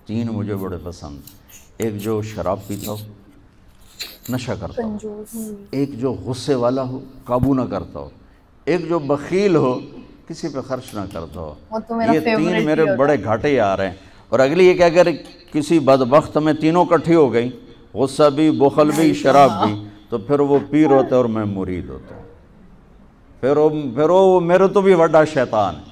تین مجھے بڑے پسند، ایک جو شراب پیتا ہو، نشہ کرتا ہو، ایک جو غصے والا ہو، قابو نہ کرتا ہو، ایک جو بخیل ہو، کسی پہ خرچ نہ کرتا ہو۔ یہ تین میرے بڑے گھاٹے آ رہے ہیں۔ اور اگلی یہ کہ اگر کسی بدبخت میں تینوں کٹھی ہو گئی، غصہ بھی، بخل بھی، شراب بھی، تو پھر وہ پیر ہوتا ہے اور میں مرید ہوتا ہوں، پھر وہ میرے تو بھی بڑا شیطان ہے۔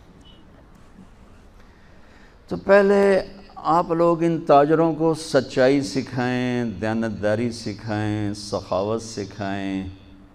تو پہلے آپ لوگ ان تاجروں کو سچائی سکھائیں، دیانتداری سکھائیں، سخاوت سکھائیں،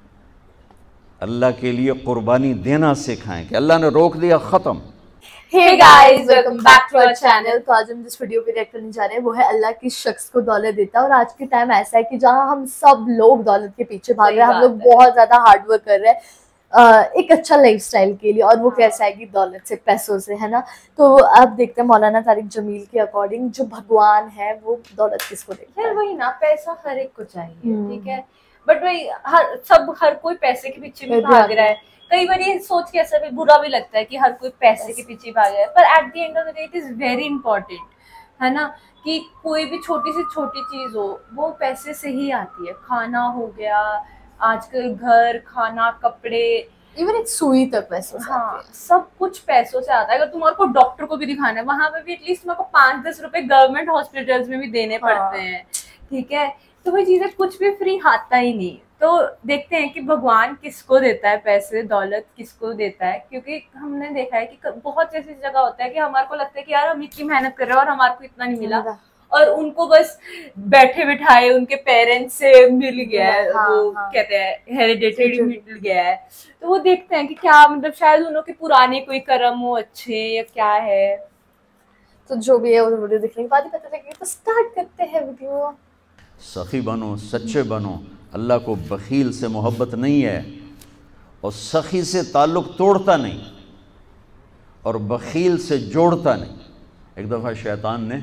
اللہ کے لیے قربانی دینا سکھائیں کہ اللہ نے روک دیا، ختم۔ Hey guys, welcome back to our channel. تو آج ہم جس ویڈیو پہ ریئیکٹ کرنے جا رہے ہیں وہ ہے اللہ کس شخص کو دولت دیتا ہے۔ اور آج کے ٹائم ایسا ہے کہ جہاں ہم سب لوگ دولت کے پیچھے بھاگ رہے ہیں، ہم لوگ بہت زیادہ ہارڈ ورک کر رہے ہیں ایک اچھا لائف سٹائل کے لیے، اور وہ کیسا ہے کہ دولت سے، پیسوں سے، ہے نا۔ تو اب دیکھتے ہیں مولانا طارق جمیل کے اکارڈنگ جو بھگوان ہے وہ دولت کس کو دیتا ہے۔ وہی نا، پیسہ ہر ایک کو چاہیے، ٹھیک ہے، بٹ وہی ہر کوئی پیسے کے پیچھے بھی بھاگ رہا ہے۔ کئی بار یہ سوچ کے ایسا بھی برا بھی لگتا ہے کہ ہر کوئی پیسے کے پیچھے بھاگ رہا ہے، پر at the end of the day it is very important, ہے نا، کہ کوئی بھی چھوٹی سے چھوٹی چیز ہو وہ پیسے سے ہی آتی ہے۔ کھانا ہو گیا، آج کل گھر، کھانا، کپڑے، ایون ایک سوئی تک پیسوں سے، ہاں سب کچھ پیسوں سے آتا ہے۔ اگر تمہارے کو ڈاکٹر کو بھی دکھانا ہے، وہاں پہ بھی ایٹ لیسٹ تمہارے کو 5-10 روپے گورنمنٹ ہاسپٹلس میں بھی دینے پڑتے ہیں، ٹھیک ہے۔ تو وہ چیزیں کچھ بھی فری آتا ہی نہیں۔ تو دیکھتے ہیں کہ بھگوان کس کو دیتا ہے پیسے، دولت کس کو دیتا ہے، کیونکہ ہم نے دیکھا ہے کہ بہت ایسی جگہ ہوتا ہے کہ ہمارے کو لگتا ہے کہ یار ہم اتنی محنت کر رہے ہیں اور ہمارے کو اتنا نہیں ملا، اور ان کو بس بیٹھے بٹھائے ان کے پیرنٹس سے مل گیا ہے، وہ کہتے ہیں ہیریڈیٹری مل گیا ہے۔ تو وہ دیکھتے ہیں کہ کیا مطلب شاید انہوں کے پرانے کوئی کرم ہو اچھے یا کیا ہے۔ تو جو بھی ہے وہ ویڈیو دیکھنے کے بعد ہی پتہ لگے گا۔ تو سٹارٹ کرتے ہیں ویڈیو۔ سخی بنو، سچے بنو۔ اللہ کو بخیل سے محبت نہیں ہے، اور سخی سے تعلق توڑتا نہیں اور بخیل سے جوڑتا نہیں۔ ایک دفعہ شیطان نے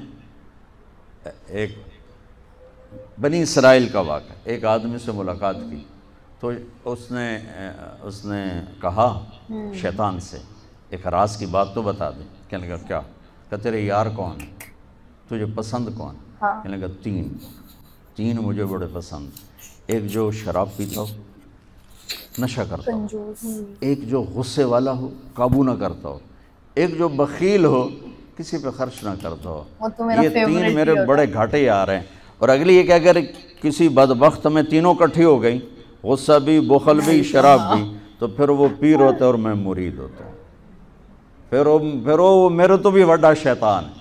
ایک بنی اسرائیل کا واقعہ، ایک آدمی سے ملاقات کی، تو اس نے کہا شیطان سے ایک راز کی بات تو بتا دے۔ کہنے لگا کیا؟ کہ تیرے یار کون ہیں، تجھے پسند کون؟ کہنے لگا تین مجھے بڑے پسند، ایک جو شراب پیتا ہو، نشہ کرتا ہو، ایک جو غصے والا ہو، قابو نہ کرتا ہو، ایک جو بخیل ہو، کسی پہ خرچ نہ کرتا ہو۔ یہ تین میرے بڑے گھاٹے آ رہے ہیں۔ اور اگلی یہ کہ اگر کسی بدبخت میں تینوں کٹھی ہو گئی، غصہ بھی، بخل بھی، شراب بھی، تو پھر وہ پیر ہوتا ہے اور میں مرید ہوتا ہوں، پھر وہ میرے تو بھی بڑا شیطان ہے۔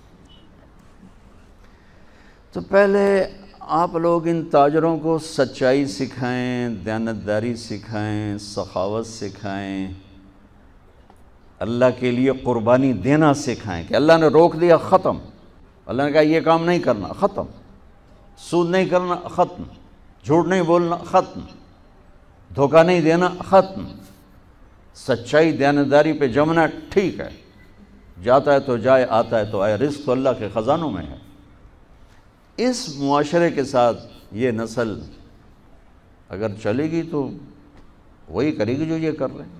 تو پہلے آپ لوگ ان تاجروں کو سچائی سکھائیں، دیانتداری سکھائیں، سخاوت سکھائیں، اللہ کے لیے قربانی دینا سکھائیں کہ اللہ نے روک دیا، ختم۔ اللہ نے کہا یہ کام نہیں کرنا، ختم۔ سود نہیں کرنا، ختم۔ جھوٹ نہیں بولنا، ختم۔ دھوکہ نہیں دینا، ختم۔ سچائی دیانتداری پہ جمنا ٹھیک ہے، جاتا ہے تو جائے، آتا ہے تو آئے، رزق تو اللہ کے خزانوں میں ہے۔ اس معاشرے کے ساتھ یہ نسل اگر چلے گی تو وہی کرے گی جو یہ کر رہے ہیں۔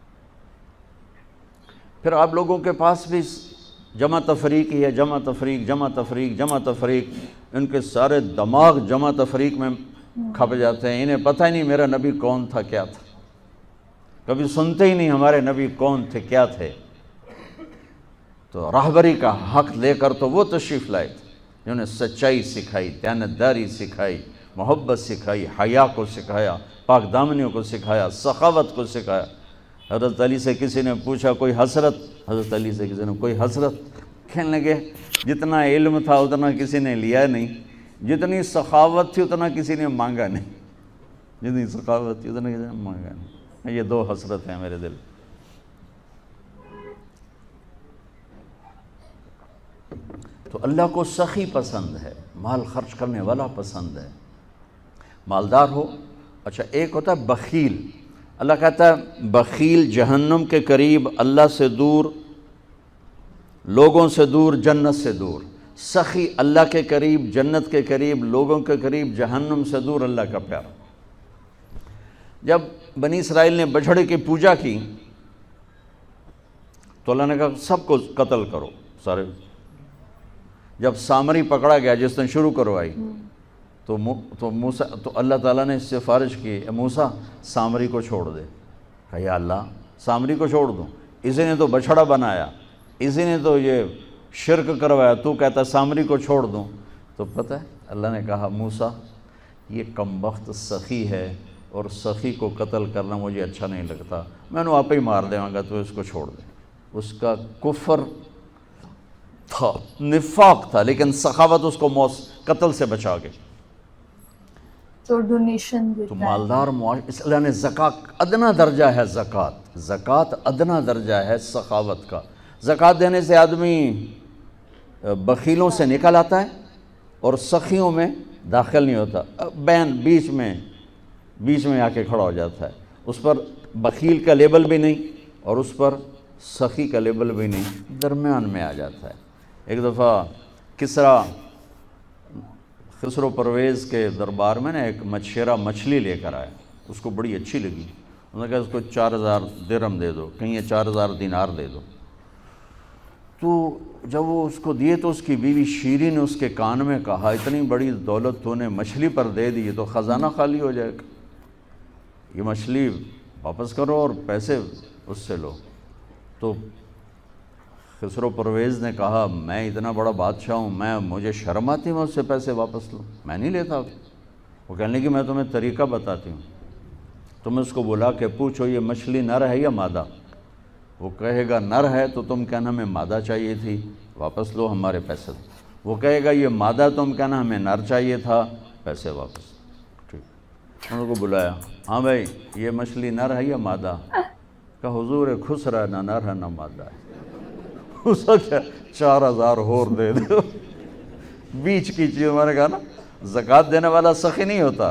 پھر آپ لوگوں کے پاس بھی جمع تفریق ہی ہے، جمع تفریق، جمع تفریق، جمع تفریق۔ ان کے سارے دماغ جمع تفریق میں کھپ جاتے ہیں، انہیں پتہ ہی نہیں میرا نبی کون تھا، کیا تھا، کبھی سنتے ہی نہیں ہمارے نبی کون تھے، کیا تھے۔ تو راہبری کا حق لے کر تو وہ تشریف لائے تھے جنہوں نے سچائی سکھائی، دیانتداری سکھائی، محبت سکھائی، حیا کو سکھایا، پاک دامنیوں کو سکھایا، سخاوت کو سکھایا۔ حضرت علی سے کسی نے پوچھا کوئی حسرت، حضرت علی سے کسی نے کوئی حسرت، کہنے لگے جتنا علم تھا اتنا کسی نے لیا نہیں، جتنی سخاوت تھی اتنا کسی نے مانگا نہیں، جتنی سخاوت تھی اتنا کسی نے مانگا نہیں۔ یہ دو حسرت ہیں میرے دل۔ تو اللہ کو سخی پسند ہے، مال خرچ کرنے والا پسند ہے، مالدار ہو۔ اچھا ایک ہوتا ہے بخیل، اللہ کہتا ہے بخیل جہنم کے قریب، اللہ سے دور، لوگوں سے دور، جنت سے دور۔ سخی اللہ کے قریب، جنت کے قریب، لوگوں کے قریب، جہنم سے دور، اللہ کا پیارا۔ جب بنی اسرائیل نے بچھڑے کی پوجا کی تو اللہ نے کہا سب کو قتل کرو، سارے جب سامری پکڑا گیا جس نے شروع کروائی تو موسیٰ تو اللہ تعالیٰ نے اس سے سفارش کی اے موسیٰ سامری کو چھوڑ دے. کہا یا اللہ سامری کو چھوڑ دوں؟ اسی نے تو بچھڑا بنایا, اسی نے تو یہ شرک کروایا, تو کہتا سامری کو چھوڑ دوں؟ تو پتہ ہے اللہ نے کہا موسیٰ یہ کمبخت سخی ہے اور سخی کو قتل کرنا مجھے اچھا نہیں لگتا, میں نے آپ ہی مار دے گا, تو اس کو چھوڑ دے. اس کا کفر تھا, نفاق تھا, لیکن سخاوت اس کو قتل سے بچا گئی. تو ڈونیشن تو مالدار معاشرہ, اس اللہ نے زکوٰۃ ادنا درجہ ہے, زکوٰۃ ادنا درجہ ہے سخاوت کا. زکوٰۃ دینے سے آدمی بخیلوں سے نکل آتا ہے اور سخیوں میں داخل نہیں ہوتا, بین بیچ میں آ کے کھڑا ہو جاتا ہے. اس پر بخیل کا لیبل بھی نہیں اور اس پر سخی کا لیبل بھی نہیں, درمیان میں آ جاتا ہے. ایک دفعہ خسرو پرویز کے دربار میں ایک مچھیرا مچھلی لے کر آیا, اس کو بڑی اچھی لگی. انہوں نے کہا اس کو 4000 درہم دے دو, کہیں 4000 دینار دے دو. تو جب وہ اس کو دیے تو اس کی بیوی شیری نے اس کے کان میں کہا اتنی بڑی دولت تو نے مچھلی پر دے دی تو خزانہ خالی ہو جائے گا, یہ مچھلی واپس کرو اور پیسے اس سے لو. تو خسرو پرویز نے کہا میں اتنا بڑا بادشاہ ہوں, مجھے شرم آتی ہے میں اس سے پیسے واپس لوں, میں نہیں لیتا. وہ کہنے لگی میں تمہیں طریقہ بتاتی ہوں, تم اس کو بلا کے پوچھو یہ مچھلی نر ہے یا مادہ. وہ کہے گا نر ہے تو تم کہنا ہمیں مادہ چاہیے تھی, واپس لو ہمارے پیسے. وہ کہے گا یہ مادہ, تم کہنا ہمیں نر چاہیے تھا, پیسے واپس. ٹھیک, انہوں کو بلایا, ہاں بھائی یہ مچھلی نر ہے یا مادہ؟ کہ حضور خسرا ہے, نہ نر ہے نہ مادہ ہے. اس کو 4000 اور دے دو. بیچ کی چیز, میں نے کہا نا زکوٰۃ دینے والا سخی نہیں ہوتا,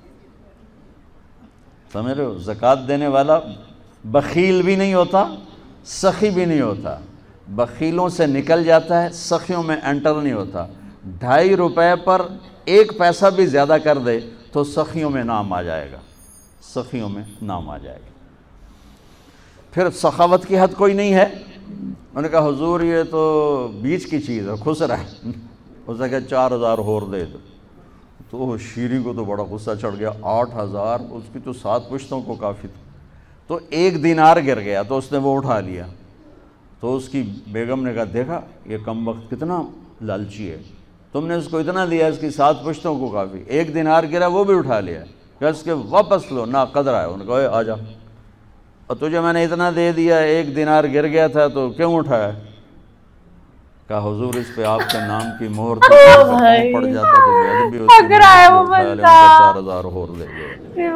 سمجھ رہے ہو, زکوٰۃ دینے والا بخیل بھی نہیں ہوتا, سخی بھی نہیں ہوتا. بخیلوں سے نکل جاتا ہے, سخیوں میں انٹر نہیں ہوتا. 2.5 روپے پر 1 پیسہ بھی زیادہ کر دے تو سخیوں میں نام آ جائے گا, سخیوں میں نام آ جائے گا. پھر سخاوت کی حد کوئی نہیں ہے. انہوں نے کہا حضور یہ تو بیچ کی چیز ہے, خسرا ہے. اس نے کہا 4000 اور دے دو. تو شیری کو تو بڑا غصہ چڑھ گیا, 8000, اس کی تو 7 پشتوں کو کافی تھا. تو 1 دینار گر گیا تو اس نے وہ اٹھا لیا. تو اس کی بیگم نے کہا دیکھا یہ کم وقت کتنا لالچی ہے, تم نے اس کو اتنا دیا, اس کی 7 پشتوں کو کافی, 1 دینار گرا وہ بھی اٹھا لیا, کہ اس کے واپس لو, نا قدر ہے. انہوں نے کہا آ جا, اور تجھے میں نے اتنا دے دیا, 1 دینار گر گیا تھا تو کیوں اٹھایا؟ کہا حضور اس پہ آپ کے نام کی مہر پڑ جاتا تو بے ادبی ہوتی, اگر آیا وہ بندہ 4000 اور دے دیا.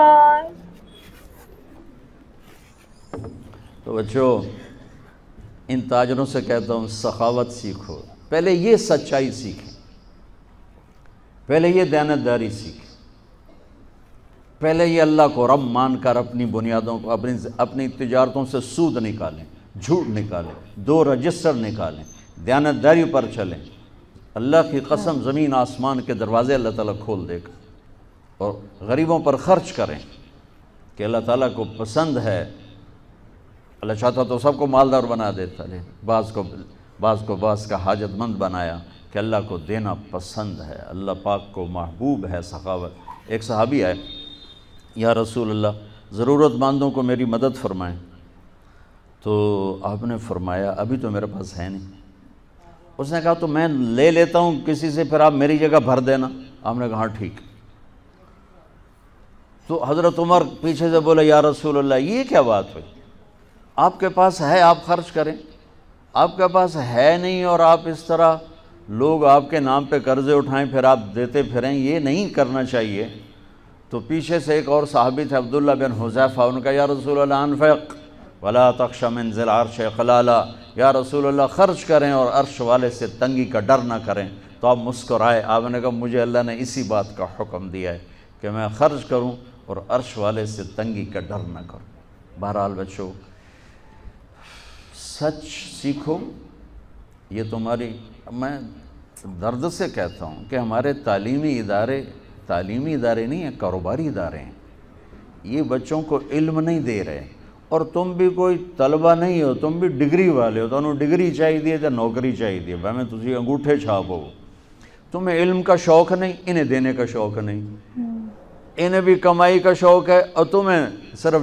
تو بچوں ان تاجروں سے کہتا ہوں سخاوت سیکھو, پہلے یہ سچائی سیکھیں, پہلے یہ دیانتداری سیکھیں, پہلے یہ اللہ کو رب مان کر اپنی بنیادوں کو, اپنی تجارتوں سے سود نکالیں, جھوٹ نکالیں, 2 رجسٹر نکالیں, دیانتداری پر چلیں. اللہ کی قسم زمین آسمان کے دروازے اللہ تعالیٰ کھول دے گا. اور غریبوں پر خرچ کریں کہ اللہ تعالیٰ کو پسند ہے. اللہ چاہتا تو سب کو مالدار بنا دیتا, بعض کو بعض کا حاجت مند بنایا کہ اللہ کو دینا پسند ہے, اللہ پاک کو محبوب ہے سخاوت. ایک صحابی آئے, یا رسول اللہ ضرورت مندوں کو میری مدد فرمائیں. تو آپ نے فرمایا ابھی تو میرے پاس ہے نہیں. اس نے کہا تو میں لے لیتا ہوں کسی سے, پھر آپ میری جگہ بھر دینا. آپ نے کہا ٹھیک. تو حضرت عمر پیچھے سے بولے یا رسول اللہ یہ کیا بات ہوئی, آپ کے پاس ہے آپ خرچ کریں, آپ کے پاس ہے نہیں اور آپ اس طرح لوگ آپ کے نام پہ قرضے اٹھائیں پھر آپ دیتے پھریں, یہ نہیں کرنا چاہیے. تو پیچھے سے ایک اور صحابی تھے عبداللہ بن حذیفہ, ان کا یا رسول اللہ انفق ولا تخش من ذی العرش خلالا, یا رسول اللہ خرچ کریں اور عرش والے سے تنگی کا ڈر نہ کریں. تو آپ مسکرائے. آپ نے کہا مجھے اللہ نے اسی بات کا حکم دیا ہے کہ میں خرچ کروں اور عرش والے سے تنگی کا ڈر نہ کروں. بہرحال بچوں سچ سیکھو. یہ تمہاری, میں درد سے کہتا ہوں کہ ہمارے تعلیمی ادارے نہیں ہیں, کاروباری ادارے ہیں. یہ بچوں کو علم نہیں دے رہے, اور تم بھی کوئی طلبہ نہیں ہو, تم بھی ڈگری والے ہو, تمہیں ڈگری چاہیے یا نوکری چاہیے, میں تجھے انگوٹھے چھاپ ہو. تمہیں علم کا شوق نہیں, انہیں دینے کا شوق نہیں, انہیں بھی کمائی کا شوق ہے اور تمہیں صرف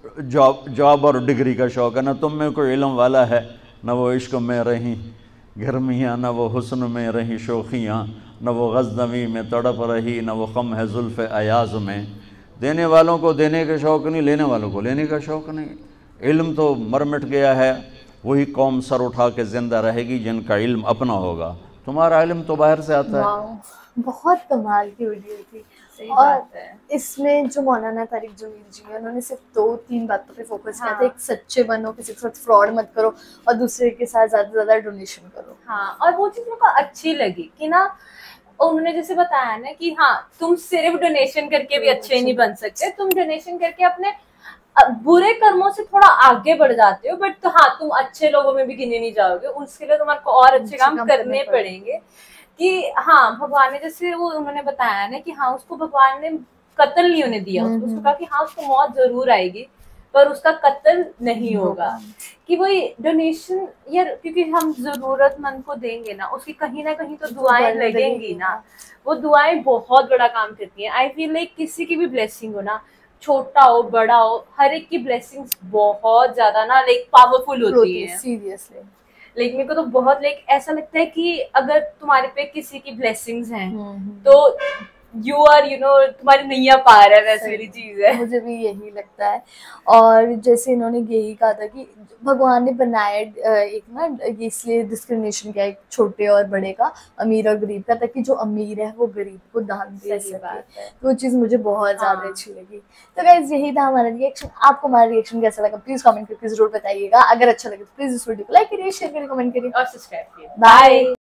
جاب اور ڈگری کا شوق ہے. نہ تم میں کوئی علم والا ہے, نہ وہ عشق میں رہیں گرمیاں, نہ وہ حسن میں رہیں شوخیاں, نہ وہ غزنوی میں تڑپ رہی, نہ وہ خم ہے زلف ایاز میں. دینے والوں کو دینے کا شوق نہیں, لینے والوں کو لینے کا شوق نہیں. علم تو مر مٹ گیا ہے, وہی قوم سر اٹھا کے زندہ رہے گی جن کا علم اپنا ہوگا. تمہارا علم تو باہر سے آتا ہے. بہت کمال کی ویڈیو تھی. صحیح اور بات ہے. اس میں جو مولانا طارق جمیل جی ہیں, انہوں نے صرف 2-3 باتوں پہ فوکس کیا تھا. ایک سچے بنو, کسی کے ساتھ فراڈ مت کرو, اور دوسرے کے ساتھ زیادہ سے زیادہ ڈونیشن کرو. ہاں, اور وہ چیز میرے کو اچھی لگی کہ نا انہوں نے جیسے بتایا نا کہ ہاں تم صرف ڈونیشن کر کے بھی اچھے نہیں بن سکتے, تم ڈونیشن کر کے اپنے برے کرموں سے تھوڑا آگے بڑھ جاتے ہو, بٹ ہاں تم اچھے لوگوں میں بھی گنے نہیں جاؤ گے. اس کے لیے تمہارے کو اور اچھے کام کرنے پڑیں گے. کہ ہاں بھگوان نے جیسے وہ انہوں نے بتایا نا کہ ہاں اس کو بھگوان نے قتل نہیں ہونے دیا, اس کو کہا کہ ہاں اس کو موت ضرور آئے گی پر اس کا قتل نہیں ہوگا. کہ وہی ڈونیشن یا کیونکہ ہم ضرورت مند کو دیں گے نا, اس کی کہیں نہ کہیں تو دعائیں لگیں گی نا. وہ دعائیں بہت بڑا کام کرتی ہیں. آئی فیل لائک کسی کی بھی بلیسنگ ہو نا, چھوٹا ہو بڑا ہو, ہر ایک کی بلیسنگز بہت زیادہ نا لائک پاورفل ہوتی ہیں. سیریسلی لیکن میرے کو تو بہت لائک ایسا لگتا ہے کہ اگر تمہارے پہ کسی کی بلیسنگز ہیں تو یو آر تمہاری نیا پار ہے, ویسے والی چیز ہے. مجھے بھی یہی لگتا ہے. اور جیسے انہوں نے یہی کہا تھا کہ بھگوان نے بنایا ایک نا, اس لیے ڈسکرمنیشن کیا ایک چھوٹے اور بڑے کا, امیر اور غریب کا, تاکہ جو امیر ہے وہ غریب کو دان دے سکے. وہ چیز مجھے بہت زیادہ اچھی لگی. تو گائز یہی تھا ہمارا ریئیکشن. آپ کو ہمارا ریئیکشن کیسا لگا پلیز کامنٹ کر کے ضرور بتائیے گا. اگر اچھا لگے تو پلیز اس ویڈیو کو لائک کریے, شیئر کریے, کمنٹ کریے اور سبسکرائب کیے. بائے.